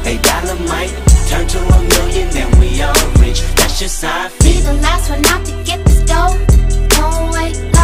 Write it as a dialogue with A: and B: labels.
A: $8 might turn to $1 million, and we all